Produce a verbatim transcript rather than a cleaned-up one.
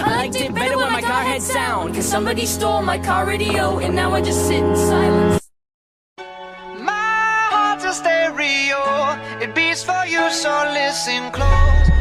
I liked it better when my car had sound, cause somebody stole my car radio, and now I just sit in silence. My heart's a stereo, it beats for you, so listen close.